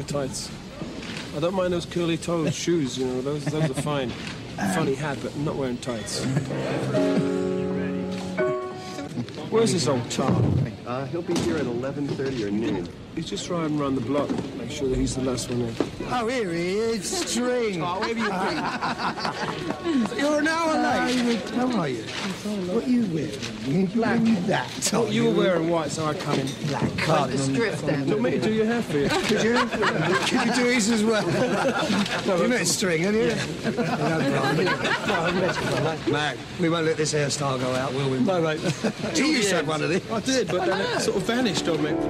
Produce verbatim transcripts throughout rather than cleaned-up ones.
tights. I don't mind those curly toed shoes, you know, those, those are fine. Funny hat, but I'm not wearing tights. Where's this old Tom? Uh, he'll be here at eleven thirty or noon. He's just riding around the block. Make sure that he's the last one in. Oh, here he is, String. Oh, where have you been? You're an hour late. How are you? What are you wearing? Black. That Oh, you were wearing white, so I come in black. Like the strip then. Not me to do your hair for you. Could you? Could you do his as well? No, you met String, haven't you? Yeah. Mac, we won't let this hairstyle go out, will we? No, mate. You used to have one of these. I did, but then it sort of vanished on me.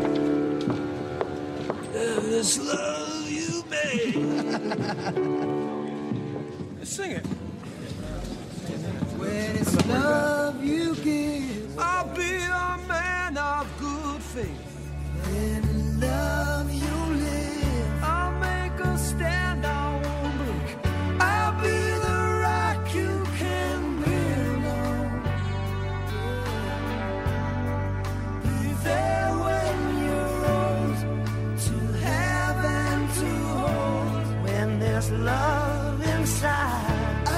This love you made. Sing it. When it's love you give, I'll be a man of good faith. when love you live, I'll make a stand, I won't break. I'll be the rock you can build on. be there when you're old, to have and to hold. When there's love inside, I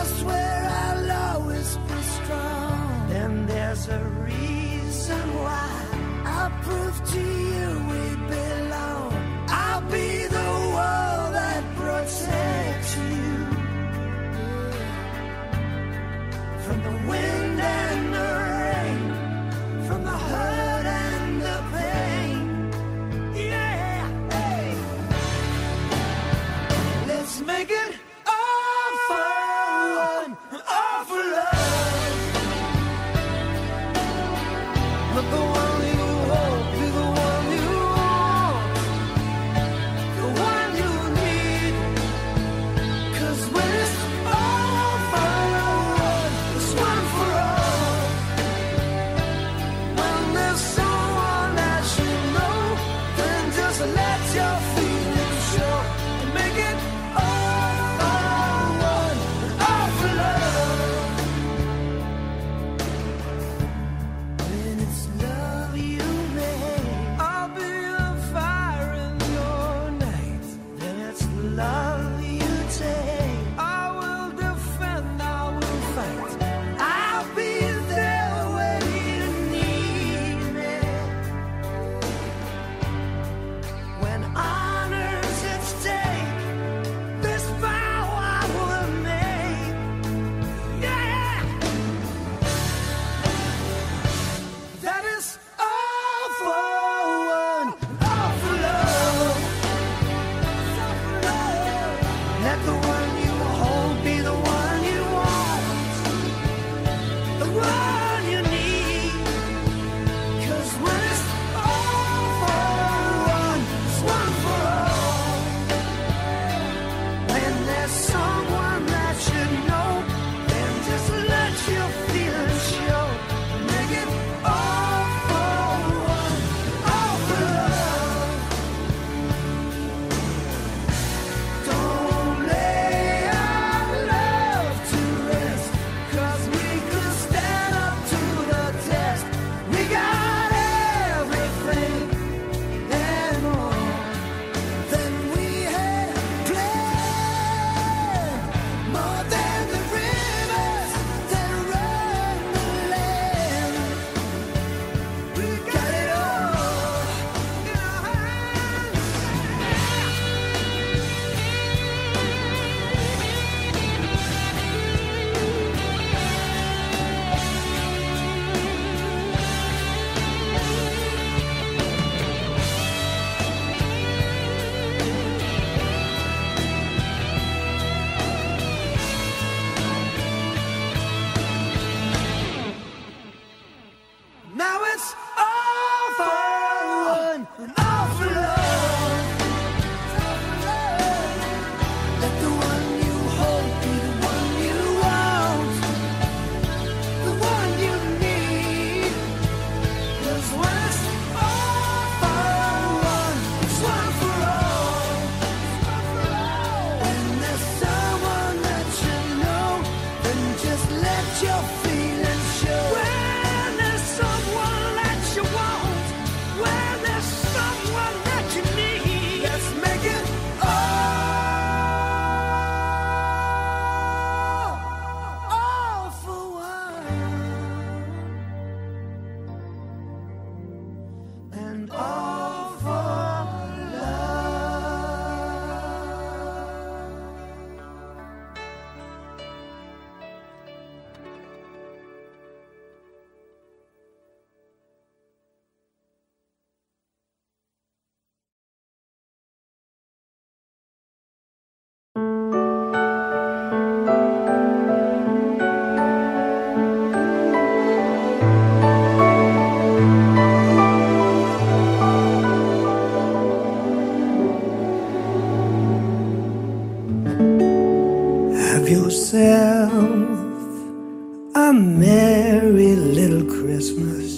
a merry little Christmas.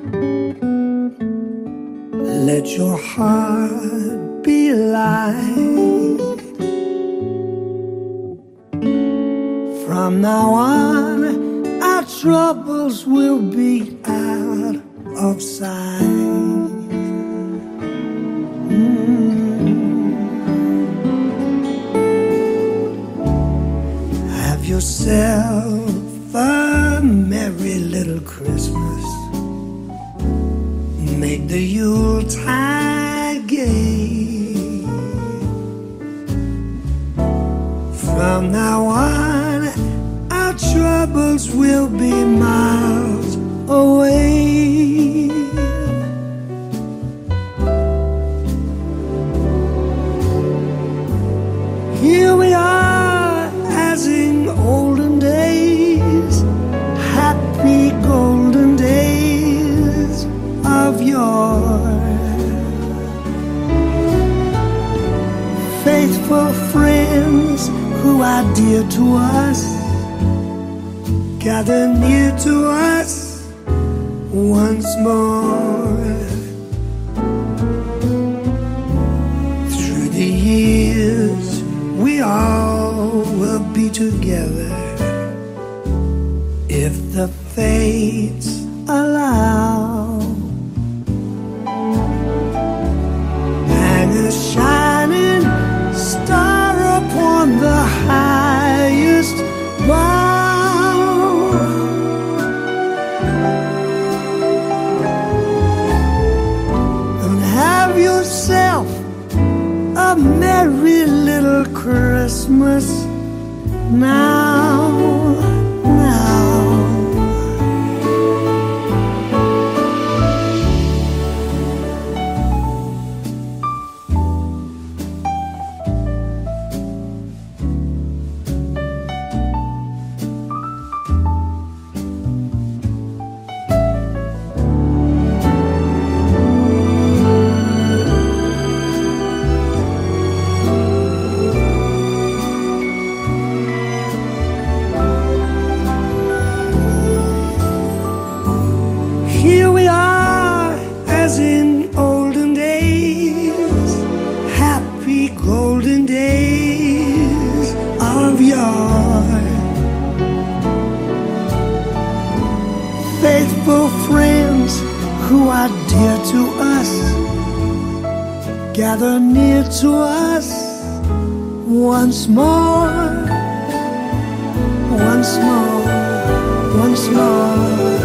Let your heart be light. From now on, our troubles will be out of sight. Mm. Have yourself a merry little Christmas. Make the Yuletide gay. From now on, our troubles will be miles away. Here we are as in olden days, happy golden days of yore. Faithful friends who are dear to us, gather near to us once more. Through the years, we all will be together if the fates allow. Hang a shining star upon the highest bough. And have yourself a merry little Christmas now, now. Here we are as in olden days, happy golden days of yore. Faithful friends who are dear to us, gather near to us once more, once more, once more.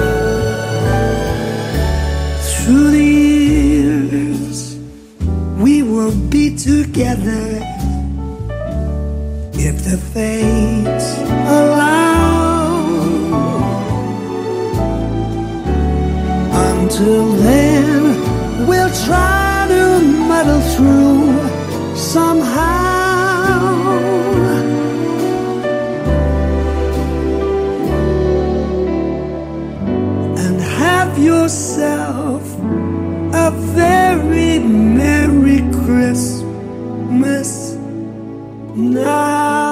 Through the years, we will be together if the fates allow. Until then, we'll try to muddle through somehow. And have yourself a very merry Christmas now.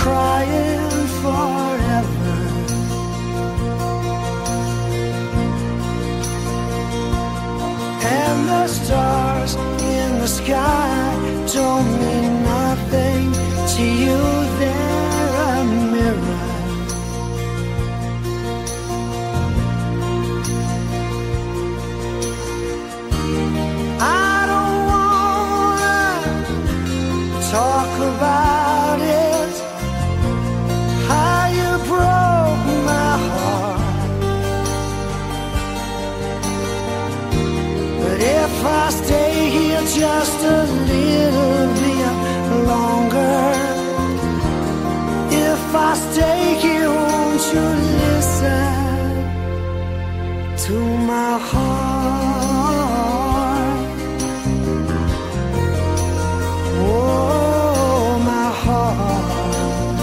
crying forever. And the stars in the sky don't mean nothing to you. They're a mirror. I don't wanna talk about it, how you broke my heart. But if I stay here just a little bit longer, if I stay here, won't you listen to my heart? Oh, my heart.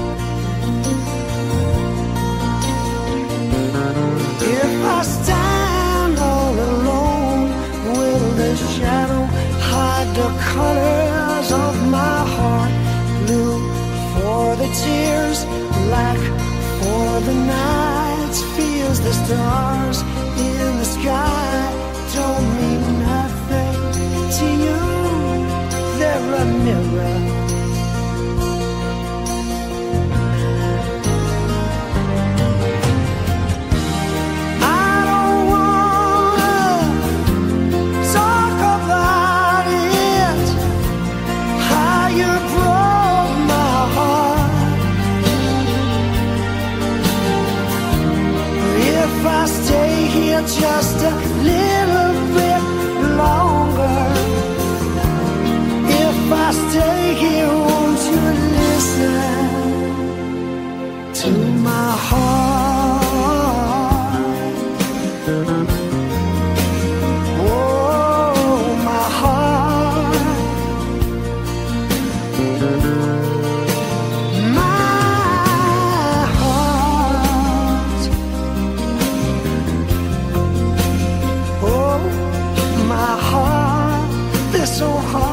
If I stand all alone, will the shadow hide the colors of my heart? Blue for the tears, black for the nights, feels the stars in the sky don't mean nothing to you. They're a mirror. I don't wanna talk about it, how you broke my heart. If I stay here just a little bit longer, if I stay here, won't you listen to my heart? Oh, my heart. My heart. Oh, my heart. They're so hard.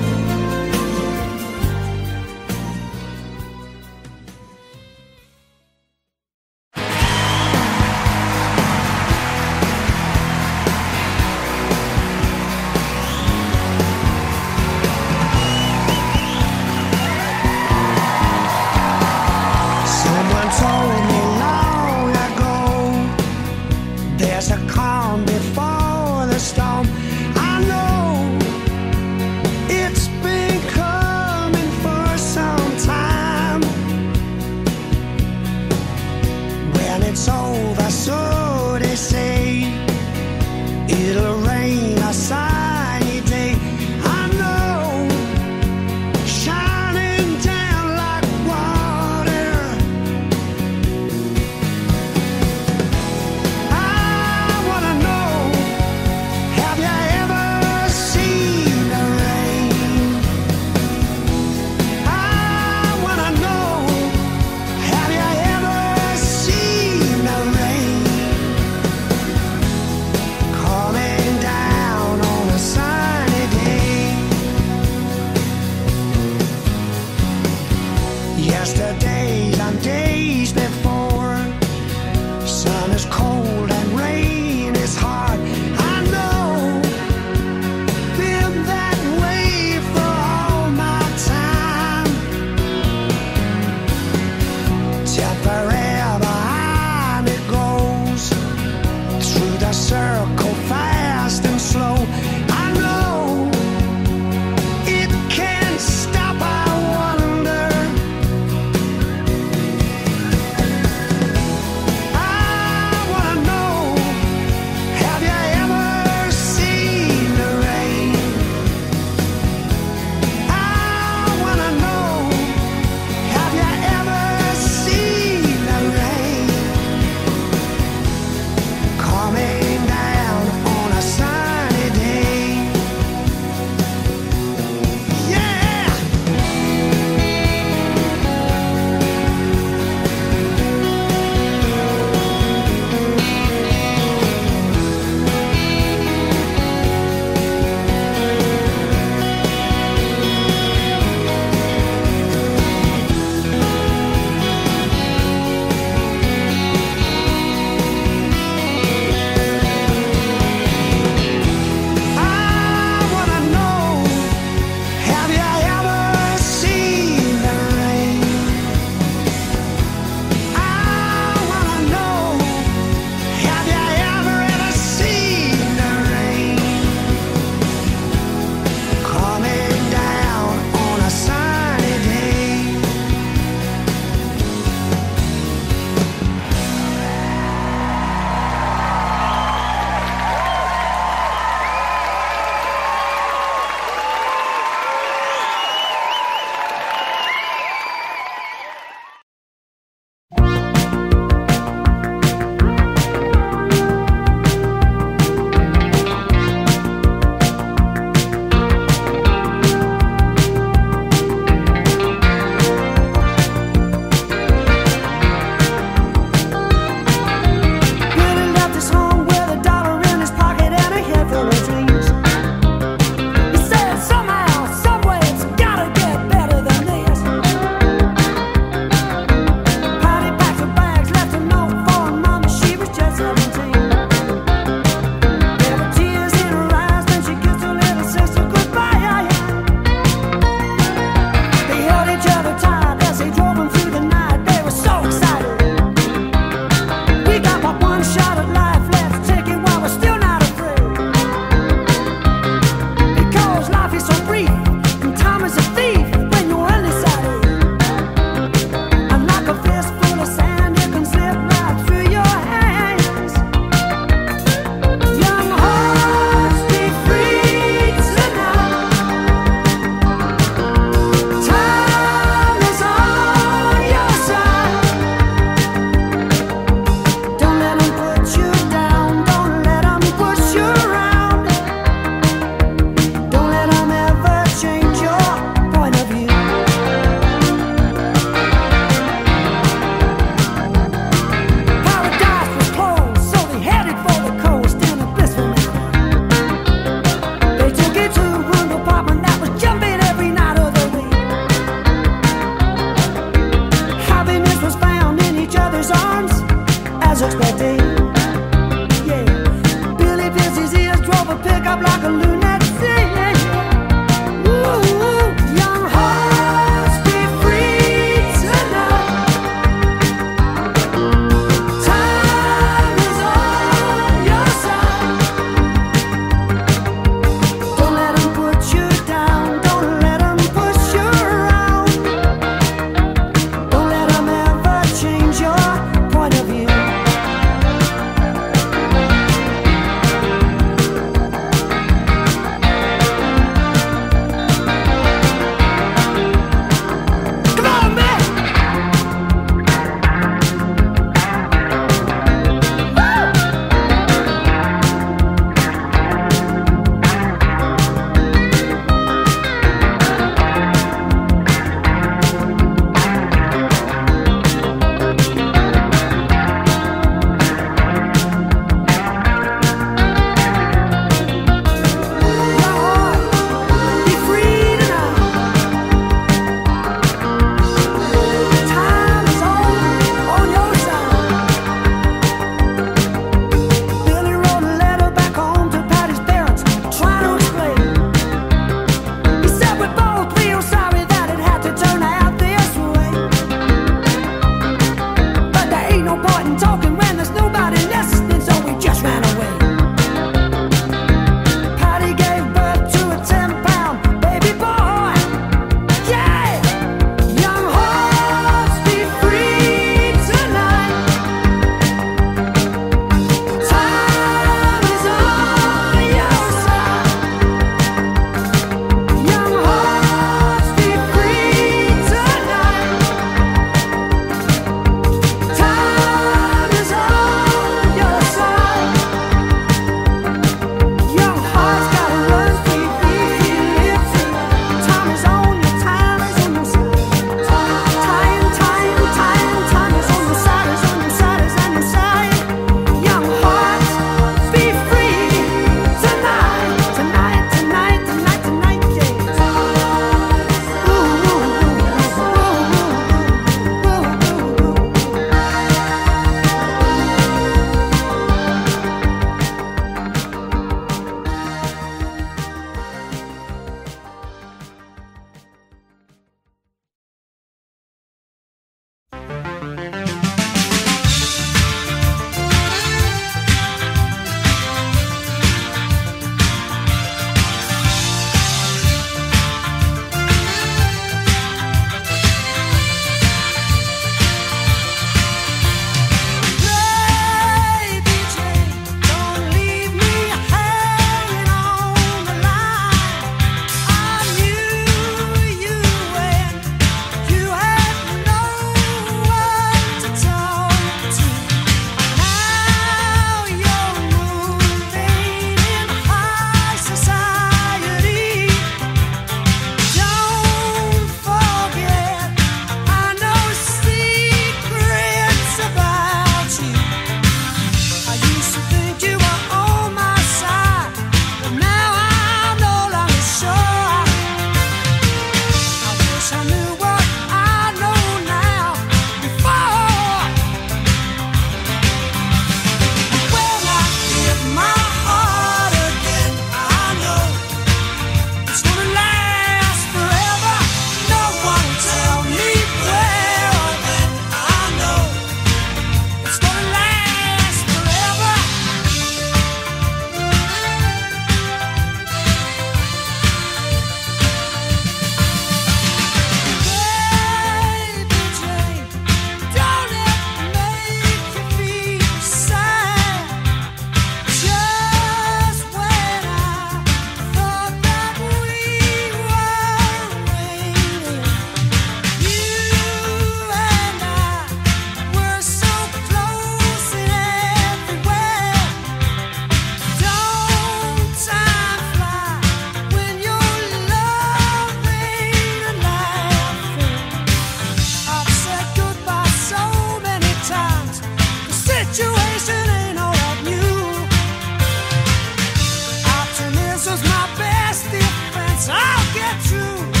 true.